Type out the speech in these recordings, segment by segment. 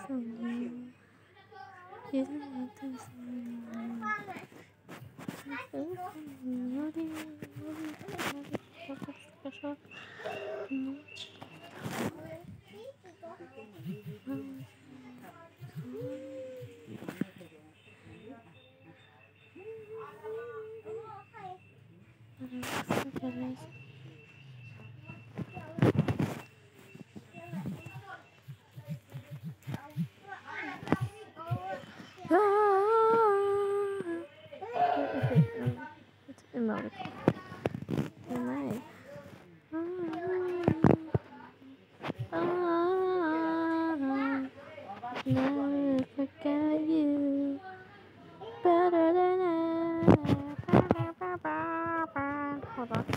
It's emoticon. Nice. Never forget you better than ever. Hold on.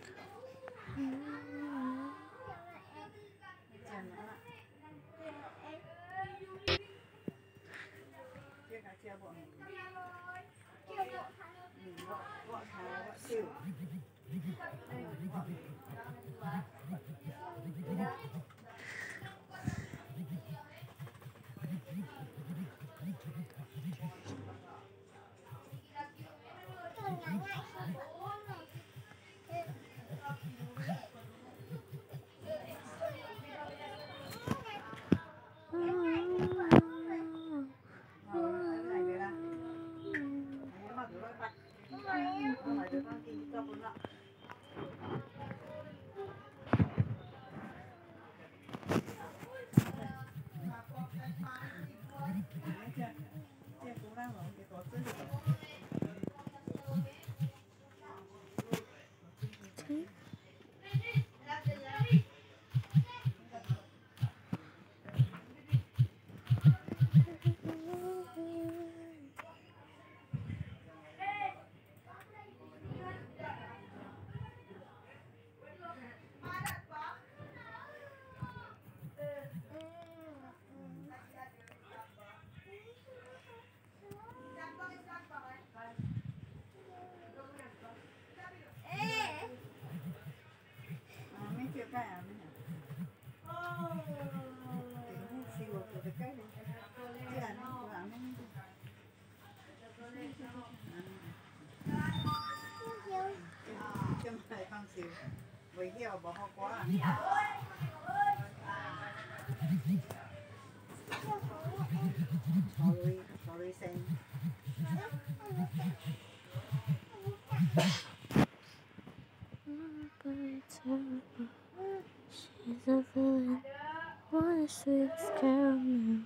She's a villain, wanna sweet as caramel.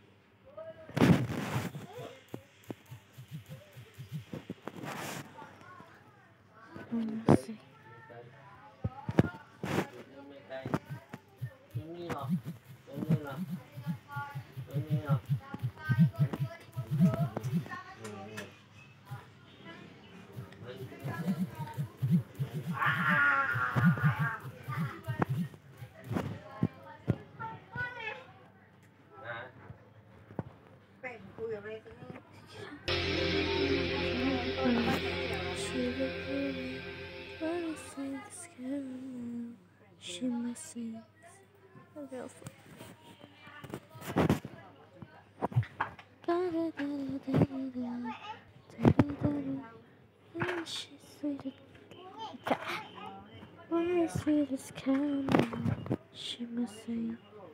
Let's see. She must sing. She's sweet as sweet as caramel. She must sing.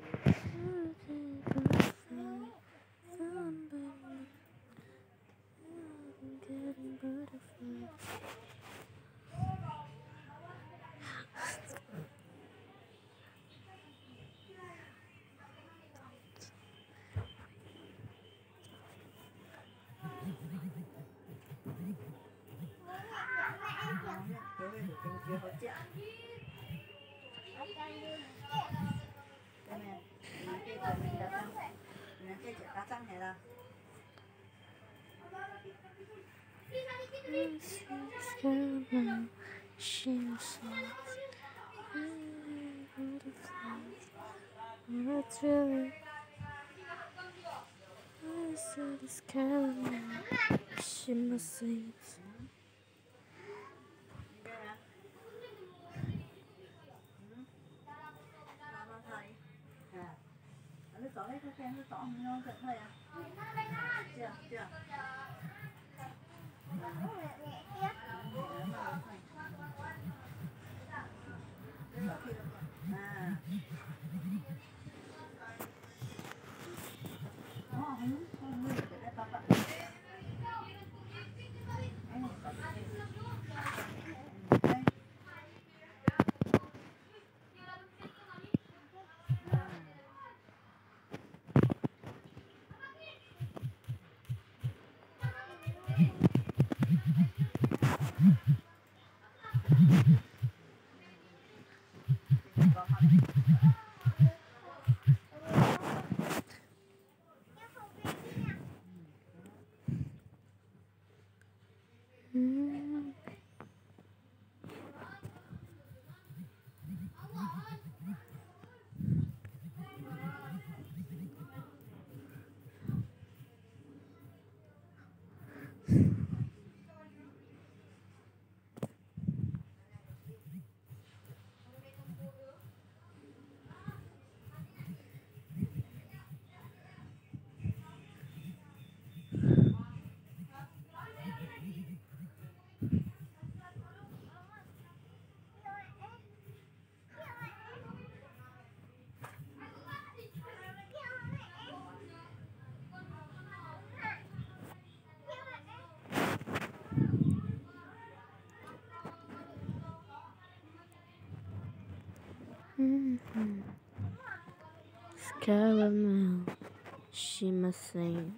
Getting butterflies. She must What's really this caramel? She must sing. Caramel, she must sing.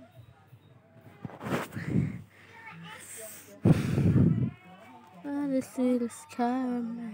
Oh, the sweetest caramel.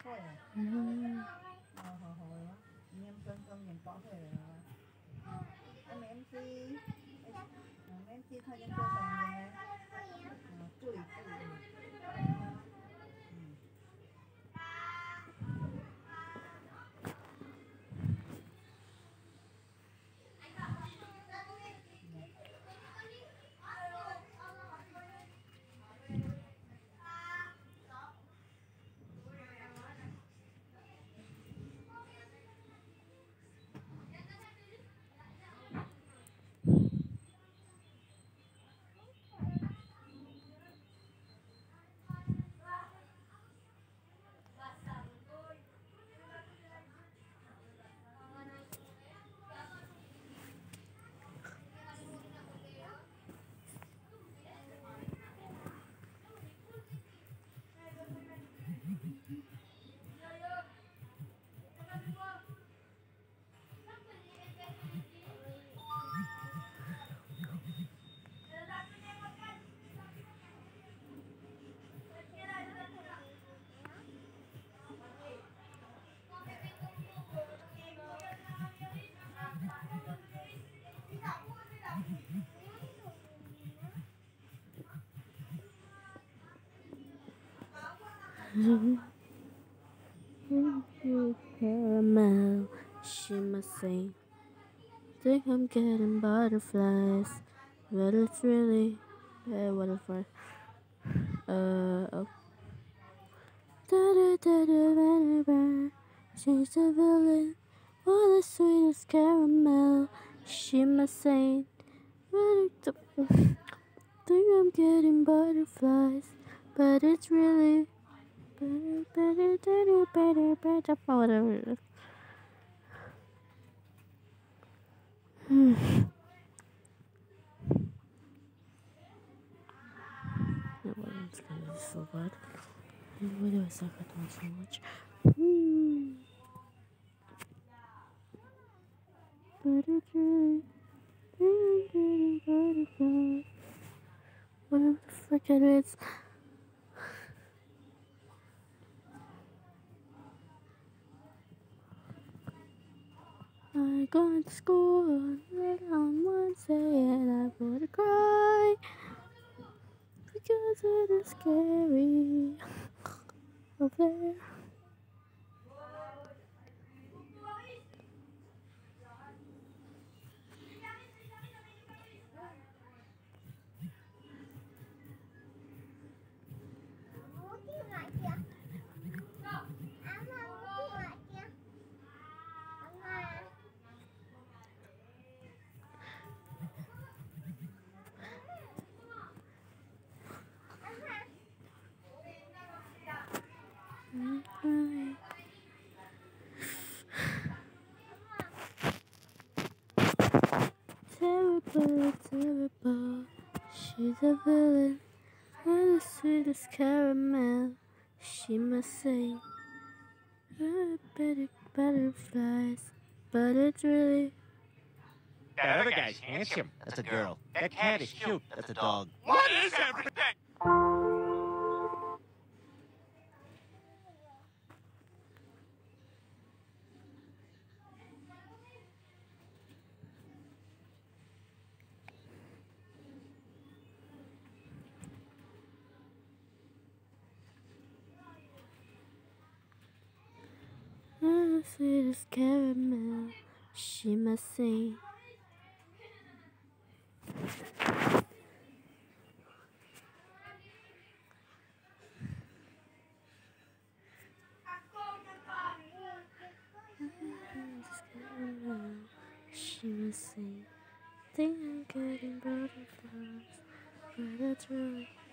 Caramel, she must sing. Think I'm getting butterflies, but it's really butterfly. Oh. She's a villain, oh the sweetest caramel, she must sing. Think I'm getting butterflies, but it's really whatever. It's gonna be so bad. Why do I suck at them so much? But it's really butterflies. Whatever the frick it is. I go to school on Wednesday and I would cry because it is scary up there. beautiful, terrible. She's a villain, and the sweetest caramel. She must sing. Better butterflies, but it's really. That other guy's handsome. That's a girl. That cat is cute. That's a dog. What is everything? The sweetest caramel. She must sing. She must sing. Think I'm getting butterflies, but it's really.